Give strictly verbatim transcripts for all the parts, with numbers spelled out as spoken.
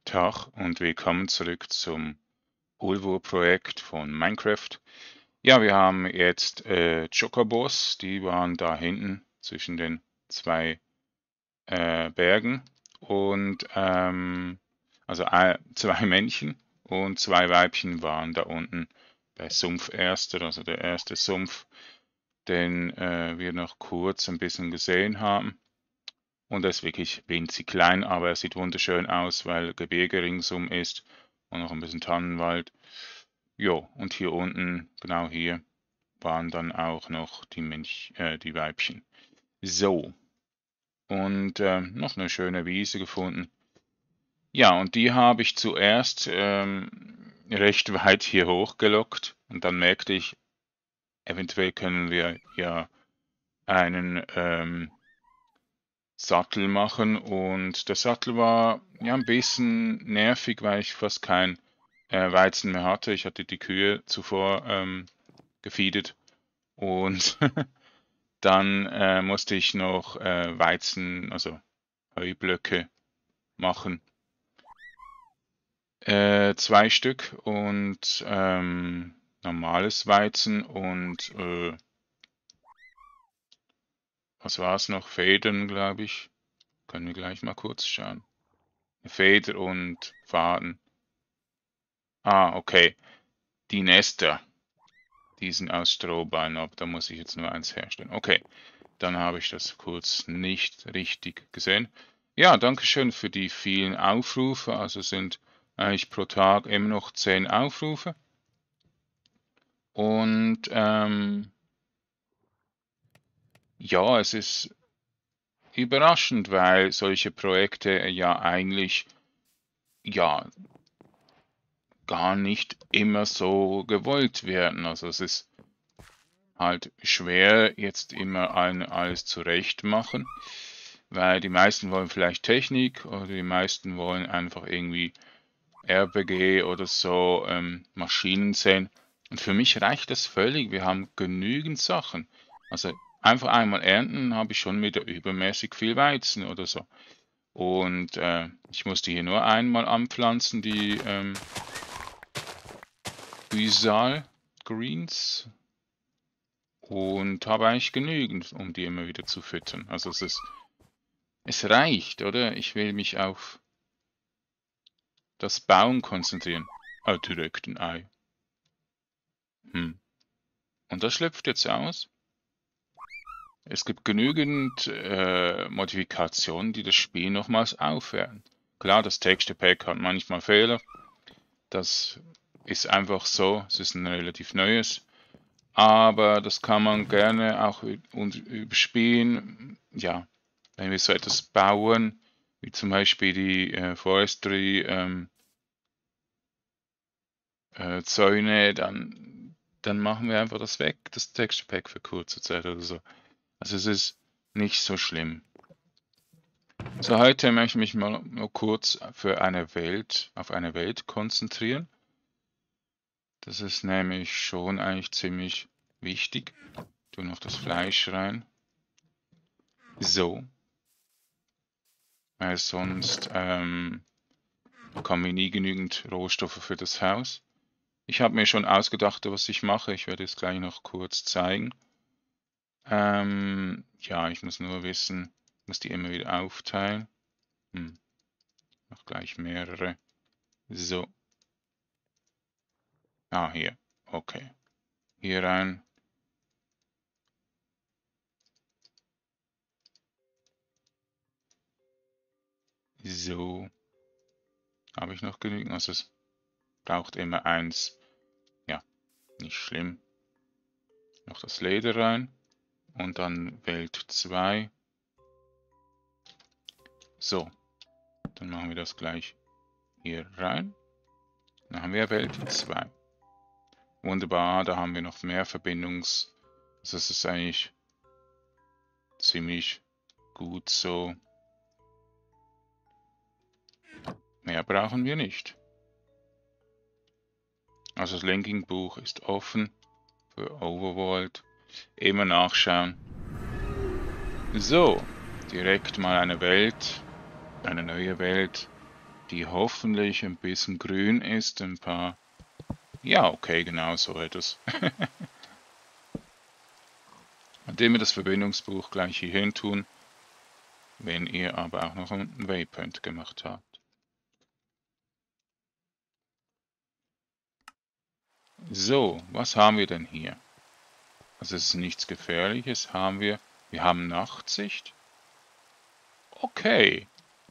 Tag und willkommen zurück zum Ulvur-Projekt von Minecraft. Ja, wir haben jetzt äh, Chocobos, die waren da hinten zwischen den zwei äh, Bergen und ähm, also äh, zwei Männchen und zwei Weibchen waren da unten bei Sumpf Erster, also der erste Sumpf, den äh, wir noch kurz ein bisschen gesehen haben. Und er ist wirklich winzig klein, aber er sieht wunderschön aus, weil Gebirge ringsum ist und noch ein bisschen Tannenwald. Jo, und hier unten, genau hier, waren dann auch noch die Mönch, äh, die Weibchen. So, und ähm, noch eine schöne Wiese gefunden. Ja, und die habe ich zuerst ähm, recht weit hier hochgelockt und dann merkte ich, eventuell können wir ja einen ähm, Sattel machen und der Sattel war ja ein bisschen nervig, weil ich fast kein äh, Weizen mehr hatte. Ich hatte die Kühe zuvor ähm, gefeedet und dann äh, musste ich noch äh, Weizen, also Heublöcke machen. Äh, zwei Stück und ähm, normales Weizen und äh, was war es noch? Federn, glaube ich. Können wir gleich mal kurz schauen. Feder und Faden. Ah, okay. Die Nester, die sind aus Strohballen, aber da muss ich jetzt nur eins herstellen. Okay, dann habe ich das kurz nicht richtig gesehen. Ja, danke schön für die vielen Aufrufe. Also sind eigentlich pro Tag immer noch zehn Aufrufe. Und ähm, ja, es ist überraschend, weil solche Projekte ja eigentlich ja gar nicht immer so gewollt werden. Also es ist halt schwer, jetzt immer ein, alles zurecht machen, weil die meisten wollen vielleicht Technik oder die meisten wollen einfach irgendwie R P G oder so ähm, Maschinen sehen. Und für mich reicht das völlig. Wir haben genügend Sachen. Also einfach einmal ernten, habe ich schon wieder übermäßig viel Weizen oder so. Und äh, ich musste hier nur einmal anpflanzen, die ähm, Guisal Greens. Und habe eigentlich genügend, um die immer wieder zu füttern. Also es ist, es reicht, oder? Ich will mich auf das Bauen konzentrieren. Ah, direkt ein Ei. Hm. Und das schlüpft jetzt aus. Es gibt genügend äh, Modifikationen, die das Spiel nochmals aufwerten. Klar, das Texture Pack hat manchmal Fehler. Das ist einfach so. Es ist ein relativ neues. Aber das kann man gerne auch überspielen. Ja, wenn wir so etwas bauen, wie zum Beispiel die äh, Forestry ähm, äh, Zäune, dann, dann machen wir einfach das weg, das Texture Pack für kurze Zeit oder so. Also es ist nicht so schlimm. So, heute möchte ich mich mal nur kurz für eine Welt, auf eine Welt konzentrieren. Das ist nämlich schon eigentlich ziemlich wichtig. Ich tue noch das Fleisch rein. So. Weil sonst ähm, bekommen wir nie genügend Rohstoffe für das Haus. Ich habe mir schon ausgedacht, was ich mache. Ich werde es gleich noch kurz zeigen. Ähm, ja, ich muss nur wissen, muss die immer wieder aufteilen. Hm, noch gleich mehrere. So. Ah, hier. Okay. Hier rein. So. Habe ich noch genügend? Also es braucht immer eins. Ja, nicht schlimm. Noch das Leder rein. Und dann Welt zwei. So. Dann machen wir das gleich hier rein. Dann haben wir Welt zwei. Wunderbar, da haben wir noch mehr Verbindungs... Also das ist eigentlich ziemlich gut so. Mehr brauchen wir nicht. Also das Linking-Buch ist offen für Overworld. Immer nachschauen. So, direkt mal eine Welt, eine neue Welt. die hoffentlich ein bisschen grün ist, ein paar... Ja, okay, genau so etwas. Indem wir das Verbindungsbuch gleich hier hin tun, wenn ihr aber auch noch einen Waypoint gemacht habt. So, was haben wir denn hier? Also es ist nichts Gefährliches, haben wir. Wir haben Nachtsicht. Okay.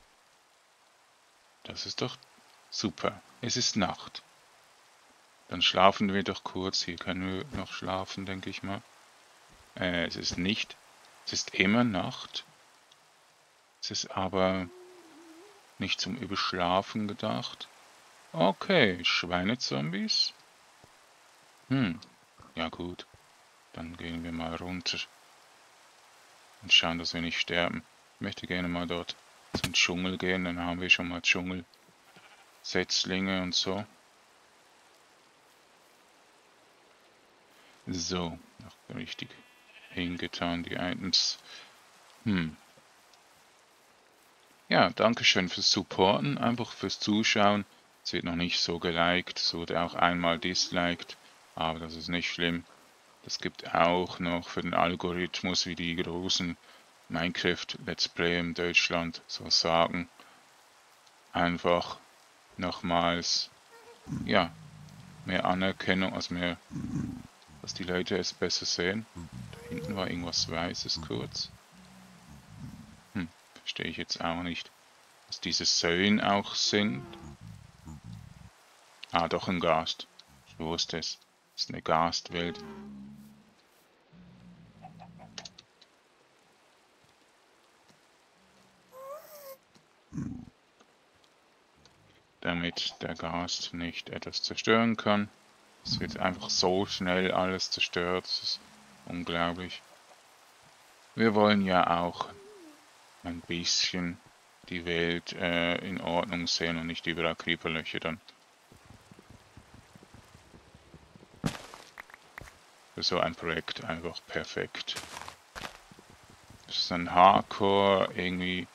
Das ist doch super. Es ist Nacht. Dann schlafen wir doch kurz. Hier können wir noch schlafen, denke ich mal. Äh, es ist nicht. Es ist immer Nacht. Es ist aber nicht zum Überschlafen gedacht. Okay, Schweinezombies. Hm, ja gut. Dann gehen wir mal runter und schauen, dass wir nicht sterben. Ich möchte gerne mal dort zum Dschungel gehen, dann haben wir schon mal Dschungelsetzlinge und so. So, noch richtig hingetan, die Items. Hm. Ja, danke schön fürs Supporten, einfach fürs Zuschauen. Es wird noch nicht so geliked, es wurde auch einmal disliked, aber das ist nicht schlimm. Das gibt auch noch für den Algorithmus, wie die großen Minecraft-Let's Play in Deutschland so sagen. Einfach nochmals, ja, mehr Anerkennung, als mehr, dass die Leute es besser sehen. Da hinten war irgendwas Weißes kurz. Hm, verstehe ich jetzt auch nicht. Was diese Säulen auch sind. Ah, doch ein Gast. Ich wusste es. Das ist eine Gastwelt. Damit der Gast nicht etwas zerstören kann. Es wird einfach so schnell alles zerstört. Das ist unglaublich. Wir wollen ja auch ein bisschen die Welt äh, in Ordnung sehen und nicht überall Creeperlöcher dann. Für so ein Projekt einfach perfekt. Das ist ein Hardcore irgendwie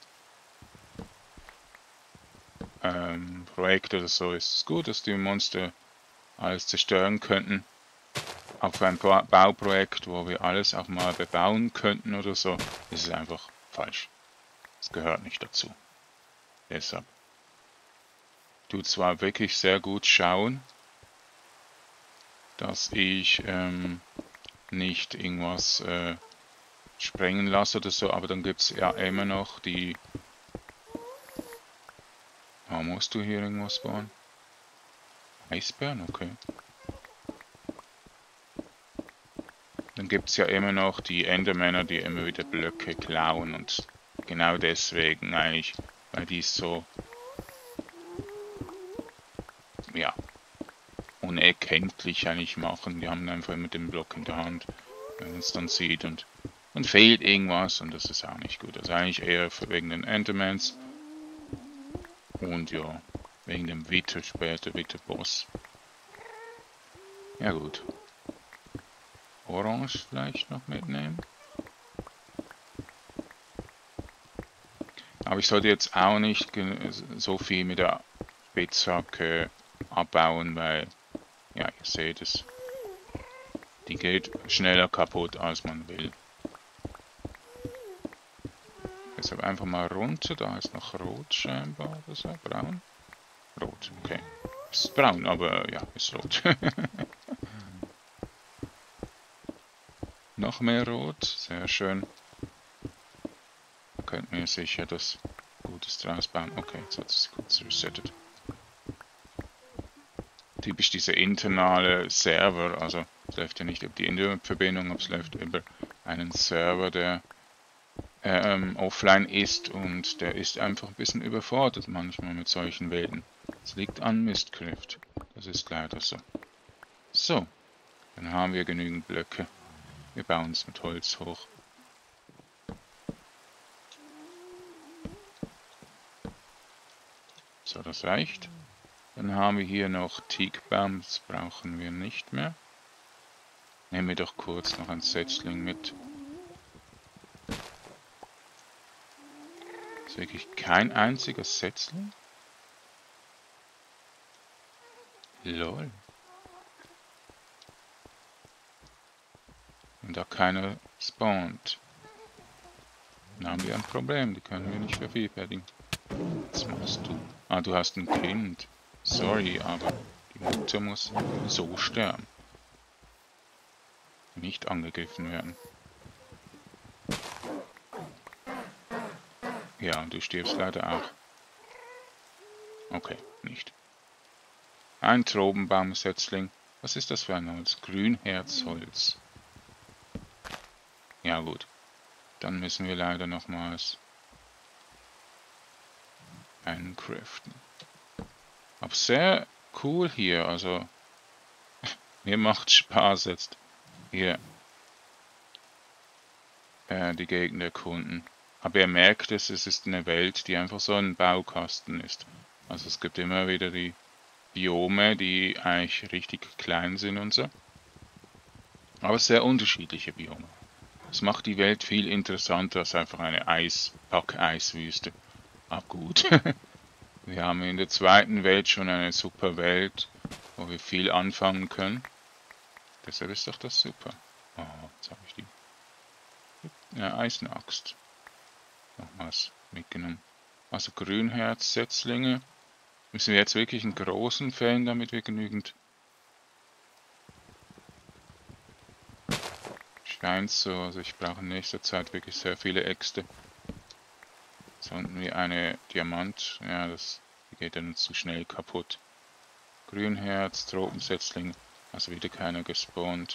ähm, Projekt oder so. Ist es gut, dass die Monster alles zerstören könnten. Auf ein ba Bauprojekt, wo wir alles auch mal bebauen könnten oder so, ist es einfach falsch. Es gehört nicht dazu. Deshalb. Tut zwar wirklich sehr gut schauen, dass ich ähm, nicht irgendwas äh, sprengen lasse oder so, aber dann gibt es ja immer noch die... Oh, musst du hier irgendwas bauen? Eisbären, okay. Dann gibt es ja immer noch die Endermänner, die immer wieder Blöcke klauen und genau deswegen eigentlich, weil die es so, ja, unerkenntlich eigentlich machen. Die haben einfach immer den Block in der Hand, wenn man es dann sieht und und fehlt irgendwas und das ist auch nicht gut. Also eigentlich eher wegen den Endermans und ja, wegen dem Wither später, Wither-Boss. Ja gut. Orange vielleicht noch mitnehmen. Aber ich sollte jetzt auch nicht so viel mit der Spitzhacke abbauen, weil, ja, ihr seht es, die geht schneller kaputt, als man will. Deshalb einfach mal runter, da ist noch rot scheinbar, oder so, braun. Rot, okay. Ist braun, aber ja, ist rot. Noch mehr rot, sehr schön. Da könnten wir sicher das Gutes draus bauen. Okay, jetzt hat es kurz resettet. Typisch dieser internale Server, also es läuft ja nicht über die Internetverbindung, aber es läuft über einen Server, der ähm, offline ist und der ist einfach ein bisschen überfordert manchmal mit solchen Welten. Es liegt an Mistcraft, das ist leider so. So, dann haben wir genügend Blöcke. Wir bauen es mit Holz hoch. So, das reicht. Dann haben wir hier noch Teakbaum, das brauchen wir nicht mehr. Nehmen wir doch kurz noch ein Setzling mit. Ist wirklich kein einziger Setzling? Lol. Und da keiner spawnt. Dann haben wir ein Problem, die können wir nicht vervielfältigen. Was machst du? Ah, du hast ein Kind. Sorry, aber die Mutter muss so sterben. Nicht angegriffen werden. Ja, und du stirbst leider auch. Okay, nicht. Ein Tropenbaumsetzling. Was ist das für ein Holz? Grünherzholz. Ja gut. Dann müssen wir leider nochmals einen craften. Aber sehr cool hier, also mir macht Spaß jetzt hier äh, die Gegend erkunden. Aber ihr merkt es, es ist eine Welt, die einfach so ein Baukasten ist. Also es gibt immer wieder die Biome, die eigentlich richtig klein sind und so. Aber sehr unterschiedliche Biome. Das macht die Welt viel interessanter als einfach eine Eis, Pack-Eiswüste. Ah gut. Wir haben in der zweiten Welt schon eine super Welt, wo wir viel anfangen können. Deshalb ist doch das super. Oh, jetzt habe ich die ja, Eisenaxt nochmals mitgenommen. Also Grünherzsetzlinge. Müssen wir jetzt wirklich einen großen fällen, damit wir genügend Stein so. Also ich brauche in nächster Zeit wirklich sehr viele Äxte. Sollten wir eine Diamant, ja, das geht dann zu schnell kaputt. Grünherz, Tropensetzling, also wieder keiner gespawnt.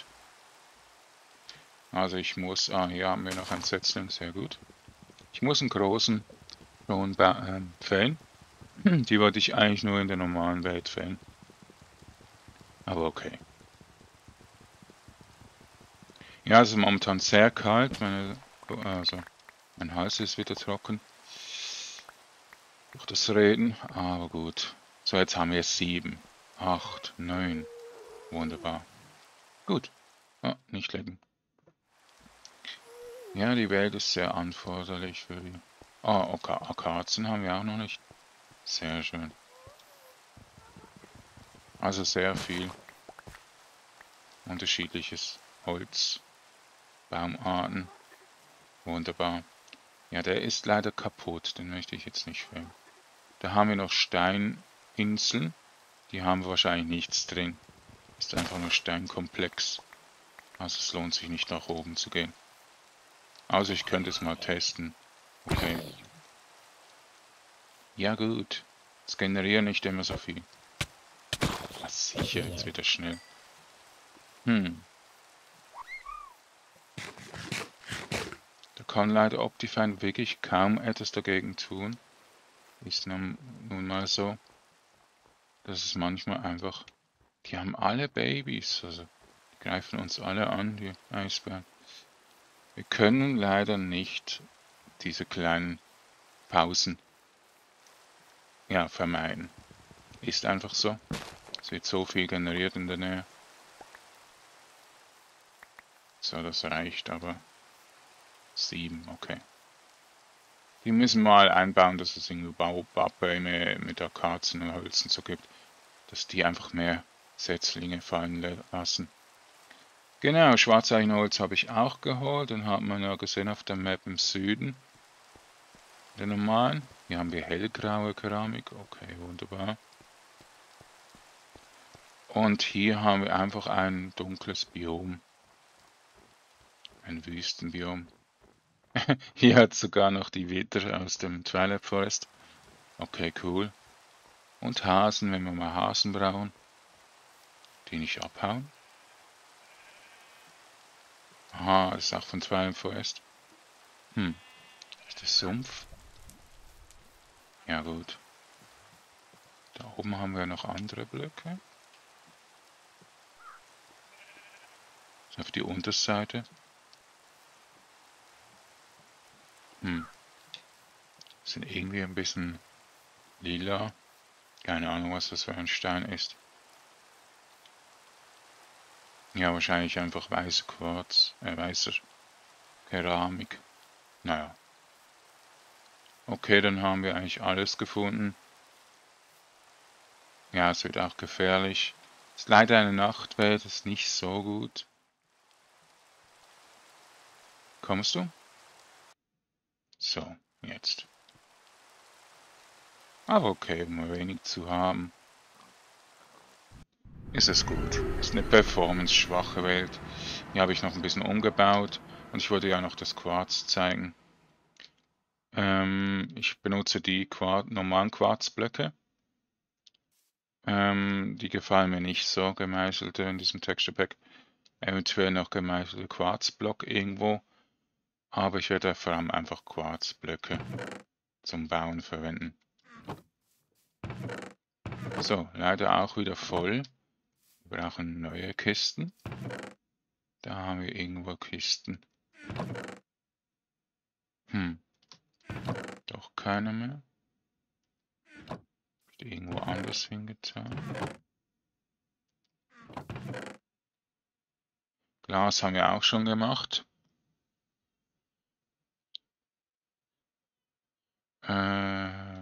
Also ich muss, ah, hier haben wir noch ein Setzling, sehr gut. Ich muss einen großen schon äh, fällen. Die wollte ich eigentlich nur in der normalen Welt fällen. Aber okay. Ja, es ist momentan sehr kalt, meine, also mein Hals ist wieder trocken. Durch das Reden, aber gut. So, jetzt haben wir sieben, acht, neun. Wunderbar. Gut. Ah, nicht lecken. Ja, die Welt ist sehr anforderlich für die... Ah, okay, Akazen haben wir auch noch nicht. Sehr schön. Also sehr viel unterschiedliches Holz, Baumarten. Wunderbar. Ja, der ist leider kaputt, den möchte ich jetzt nicht fällen. Da haben wir noch Steininseln. Die haben wahrscheinlich nichts drin. Ist einfach nur Steinkomplex. Also es lohnt sich nicht nach oben zu gehen. Also ich könnte es mal testen. Okay. Ja gut. Es generiert nicht immer so viel. Ah, sicher, jetzt wird er schnell. Hm. Da kann leider Optifine wirklich kaum etwas dagegen tun. Ist nun, nun mal so. Das ist manchmal einfach... Die haben alle Babys. Also die greifen uns alle an, die Eisbären. Wir können leider nicht diese kleinen Pausen ja, vermeiden. Ist einfach so. Es wird so viel generiert in der Nähe. So, das reicht aber. Sieben, okay. Die müssen mal einbauen, dass es irgendwie Baubäume mit Akazen und Hölzen so gibt. Dass die einfach mehr Setzlinge fallen lassen. Genau, Schwarzeichenholz habe ich auch geholt. Den hat man ja gesehen auf der Map im Süden. Den normalen. Hier haben wir hellgraue Keramik. Okay, wunderbar. Und hier haben wir einfach ein dunkles Biom. Ein Wüstenbiom. Hier hat sogar noch die Widder aus dem Twilight Forest. Okay, cool. Und Hasen, wenn wir mal Hasen brauchen. Die nicht abhauen. Aha, das ist auch von Twilight Forest. Hm. Ist das Sumpf? Ja gut. Da oben haben wir noch andere Blöcke. So auf die Unterseite. Hm. Sind irgendwie ein bisschen lila. Keine Ahnung, was das für ein Stein ist. Ja, wahrscheinlich einfach weißer Quarz, äh, weißer Keramik. Naja. Okay, dann haben wir eigentlich alles gefunden. Ja, es wird auch gefährlich. Ist leider eine Nachtwelt, ist nicht so gut. Kommst du? So, jetzt. Aber okay, um ein wenig zu haben, ist es gut. Ist eine performance-schwache Welt. Hier habe ich noch ein bisschen umgebaut und ich wollte ja noch das Quarz zeigen. Ähm, ich benutze die Quarz, normalen Quarzblöcke. Ähm, die gefallen mir nicht so, gemeißelte in diesem Texture Pack. Eventuell noch gemeißelte Quarzblock irgendwo. Aber ich werde vor allem einfach Quarzblöcke zum Bauen verwenden. So, leider auch wieder voll. Wir brauchen neue Kisten. Da haben wir irgendwo Kisten. Hm. Doch keine mehr. Ist irgendwo anders hingetan. Glas haben wir auch schon gemacht. Äh,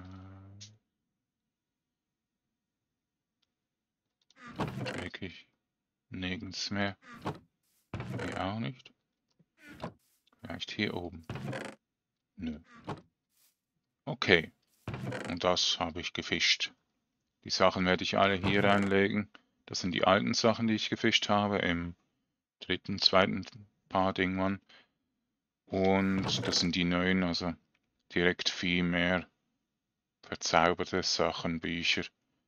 wirklich nirgends mehr. Hier auch nicht. Vielleicht hier oben. Nö. Okay. Und das habe ich gefischt. Die Sachen werde ich alle hier reinlegen. Das sind die alten Sachen, die ich gefischt habe im dritten, zweiten Part irgendwann. Und das sind die neuen, also direkt viel mehr verzauberte Sachen, Bücher.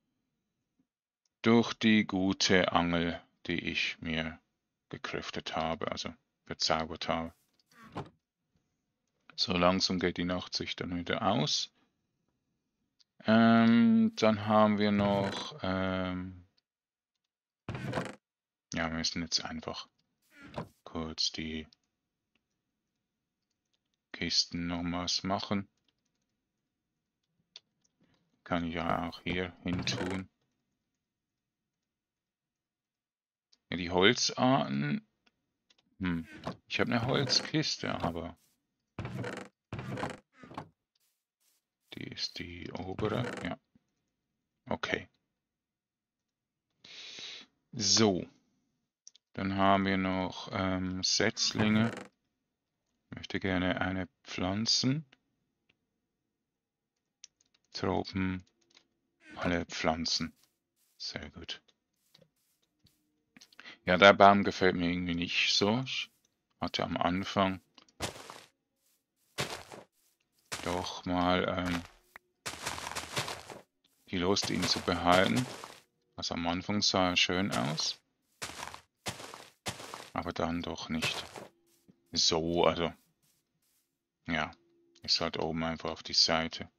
Durch die gute Angel, die ich mir gecraftet habe, also verzaubert habe. So langsam geht die Nachtsicht dann wieder aus. Ähm, dann haben wir noch, ähm, ja, wir müssen jetzt einfach kurz die Kisten nochmals machen. Kann ich ja auch hier hin tun. Ja, die Holzarten. Hm, ich habe eine Holzkiste, aber die ist die obere. Ja, okay. So, dann haben wir noch ähm, Setzlinge. Ich möchte gerne eine pflanzen. Tropen, alle Pflanzen. Sehr gut. Ja, der Baum gefällt mir irgendwie nicht so. Ich hatte am Anfang doch mal ähm, die Lust, ihn zu behalten. Also am Anfang sah er schön aus. Aber dann doch nicht so, also ja, ist halt oben einfach auf die Seite.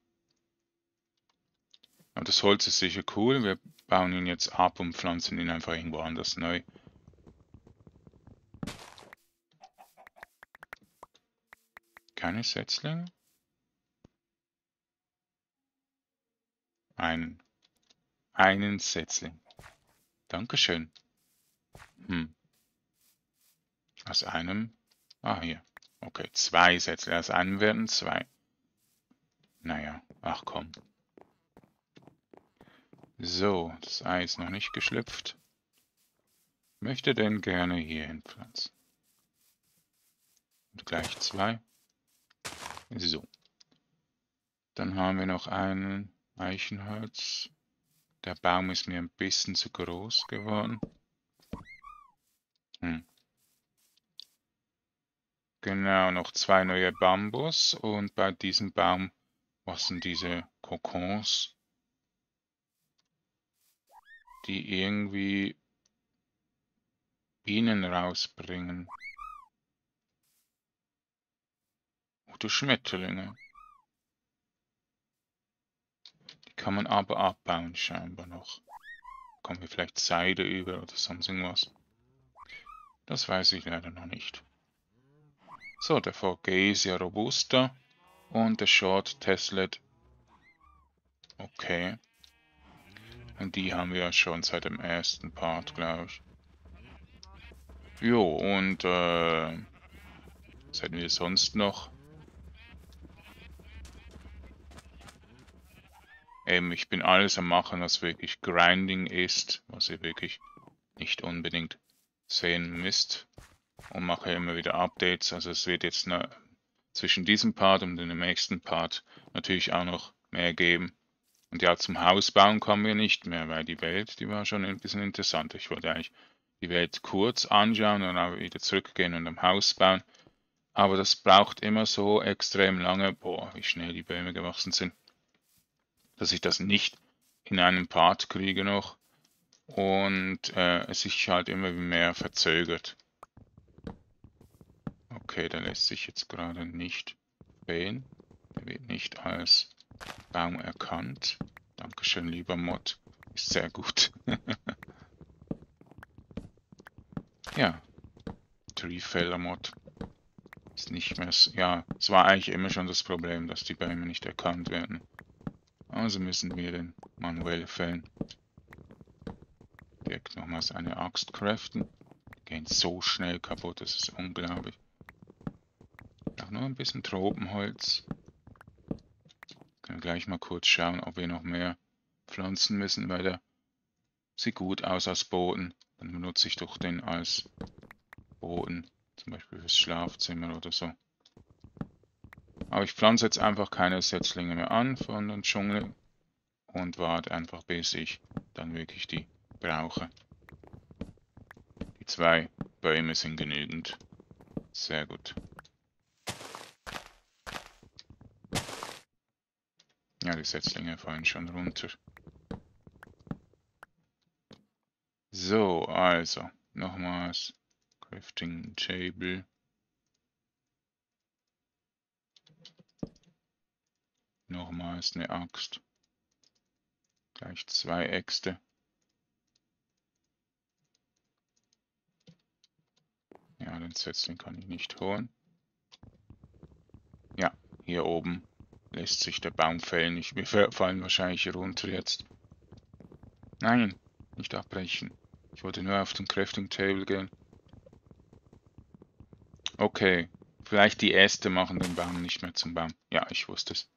Aber das Holz ist sicher cool. Wir bauen ihn jetzt ab und pflanzen ihn einfach irgendwo anders neu. Keine Setzlinge? Einen. Einen Setzling. Dankeschön. Hm. Aus einem. Ah, hier. Okay, zwei Setzlinge. Aus einem werden zwei. Naja, ach komm. So, das Ei ist noch nicht geschlüpft. Möchte denn gerne hier hinpflanzen. Und gleich zwei. So. Dann haben wir noch einen Eichenholz. Der Baum ist mir ein bisschen zu groß geworden. Hm. Genau, noch zwei neue Bambus. Und bei diesem Baum wachsen diese Kokons, die irgendwie Bienen rausbringen. Oder Schmetterlinge. Die kann man aber abbauen scheinbar noch. Kommen wir vielleicht Seide über oder sonst irgendwas. Das weiß ich leider noch nicht. So, der V G ist ja robuster. Und der Short Teslet. Okay. Und die haben wir ja schon seit dem ersten Part, glaube ich. Jo, und äh, was hätten wir sonst noch? Eben, ich bin alles am machen, was wirklich Grinding ist, was ihr wirklich nicht unbedingt sehen müsst. Und mache immer wieder Updates. Also es wird jetzt eine, zwischen diesem Part und dem nächsten Part natürlich auch noch mehr geben. Und ja, zum Haus bauen kommen wir nicht mehr, weil die Welt, die war schon ein bisschen interessant. Ich wollte eigentlich die Welt kurz anschauen und dann wieder zurückgehen und am Haus bauen. Aber das braucht immer so extrem lange, boah, wie schnell die Bäume gewachsen sind, dass ich das nicht in einem Part kriege noch und äh, es sich halt immer mehr verzögert. Okay, der lässt sich jetzt gerade nicht sehen. Der wird nicht als Baum erkannt. Dankeschön, lieber Mod. Ist sehr gut. Ja, Tree Feller Mod. Ist nicht mehr. Ja, es war eigentlich immer schon das Problem, dass die Bäume nicht erkannt werden. Also müssen wir den manuell fällen. Direkt nochmals eine Axt craften. Die gehen so schnell kaputt, das ist unglaublich. Auch nur ein bisschen Tropenholz. Können wir gleich mal kurz schauen, ob wir noch mehr pflanzen müssen, weil der sieht gut aus als Boden. Dann benutze ich doch den als Boden, zum Beispiel fürs Schlafzimmer oder so. Aber ich pflanze jetzt einfach keine Setzlinge mehr an von dem Dschungel und warte einfach, bis ich dann wirklich die brauche. Die zwei Bäume sind genügend. Sehr gut. Ja, die Setzlinge fallen schon runter. So, also, nochmals Crafting Table. Nochmals eine Axt. Gleich zwei Äxte. Ja, den Setzling kann ich nicht holen. Ja, hier oben lässt sich der Baum fällen. Ich, wir fallen wahrscheinlich runter jetzt. Nein, nicht abbrechen. Ich wollte nur auf den Crafting Table gehen. Okay, vielleicht die Äste machen den Baum nicht mehr zum Baum. Ja, ich wusste es.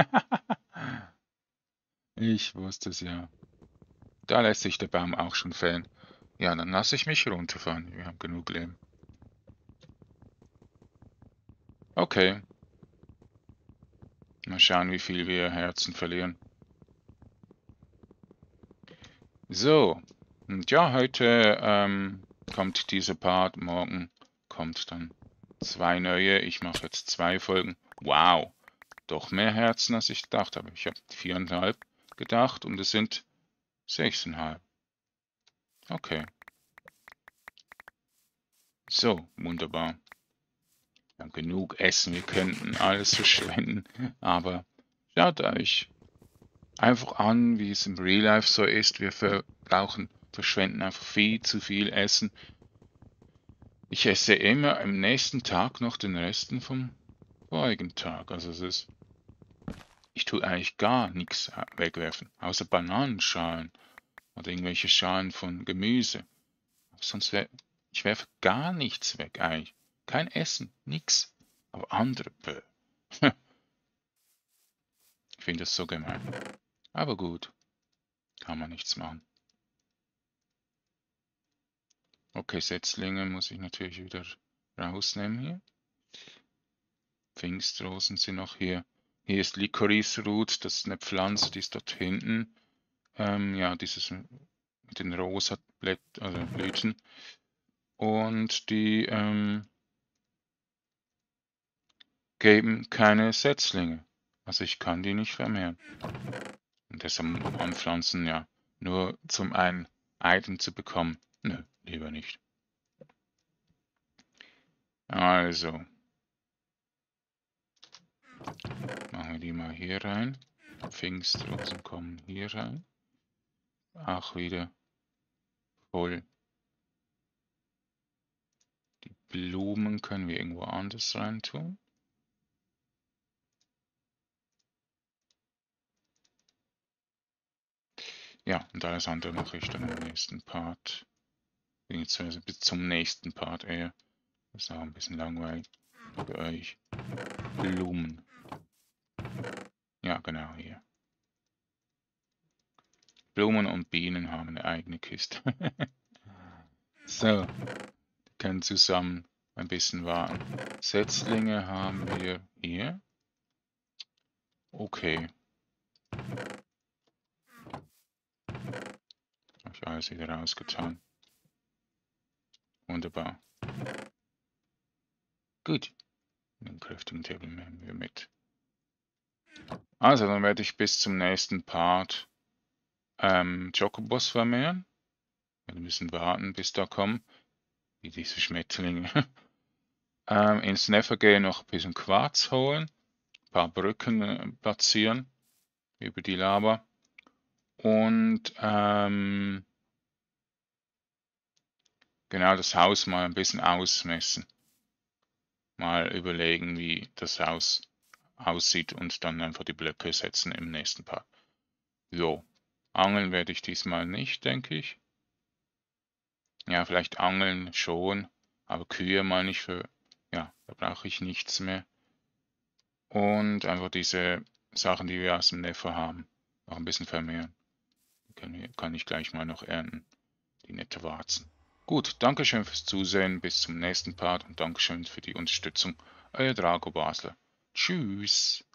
Ich wusste es, ja. Da lässt sich der Baum auch schon fällen. Ja, dann lasse ich mich runterfahren. Wir haben genug Leben. Okay. Mal schauen, wie viel wir Herzen verlieren. So. Und ja, heute ähm, kommt dieser Part. Morgen kommt dann zwei neue. Ich mache jetzt zwei Folgen. Wow. Doch mehr Herzen, als ich gedacht habe. Ich habe viereinhalb gedacht und es sind sechseinhalb. Okay. So, wunderbar. Wir haben genug Essen, wir könnten alles verschwenden, aber schaut euch einfach an, wie es im Real Life so ist. Wir verbrauchen, verschwenden einfach viel zu viel Essen. Ich esse immer am nächsten Tag noch den Resten vom vorigen Tag. Also es ist, ich tue eigentlich gar nichts wegwerfen, außer Bananenschalen oder irgendwelche Schalen von Gemüse. Sonst wäre, ich werfe gar nichts weg eigentlich. Kein Essen, nix. Aber andere, bäh. Ich finde das so gemein. Aber gut, kann man nichts machen. Okay, Setzlinge muss ich natürlich wieder rausnehmen hier. Pfingstrosen sind noch hier. Hier ist Licorice Root, das ist eine Pflanze, die ist dort hinten. Ähm, ja, dieses mit den rosa Blätt, also Blüten. Und die ähm, geben keine Setzlinge. Also ich kann die nicht vermehren. Und deshalb anpflanzen, ja, nur zum ein Item zu bekommen. Nö, lieber nicht. Also, machen wir die mal hier rein. Pfingstrosen kommen hier rein. Auch wieder voll. Die Blumen können wir irgendwo anders rein tun. Ja, und alles andere mache ich dann im nächsten Part. Beziehungsweise bis zum nächsten Part eher. Das ist auch ein bisschen langweilig für euch. Blumen. Ja, genau hier. Blumen und Bienen haben eine eigene Kiste. So, die können zusammen ein bisschen warten. Setzlinge haben wir hier. Okay. Habe ich alles wieder rausgetan. Wunderbar. Gut. Den kräftigen Table nehmen wir mit. Also, dann werde ich bis zum nächsten Part ähm, Chocobos vermehren. Wir müssen warten, bis da kommen. Wie diese Schmetterlinge. ähm, ins Nether gehen, noch ein bisschen Quarz holen. Ein paar Brücken äh, platzieren. Über die Lava. Und ähm, genau das Haus mal ein bisschen ausmessen. Mal überlegen, wie das Haus aussieht und dann einfach die Blöcke setzen im nächsten Part. Jo, angeln werde ich diesmal nicht, denke ich. Ja, vielleicht angeln schon, aber Kühe mal nicht für, ja, da brauche ich nichts mehr. Und einfach diese Sachen, die wir aus dem Nether haben, noch ein bisschen vermehren. Die können wir, kann ich gleich mal noch ernten, die nette Warzen. Gut, Dankeschön fürs Zusehen, bis zum nächsten Part und Dankeschön für die Unterstützung. Euer Drago Basler. Tschüss.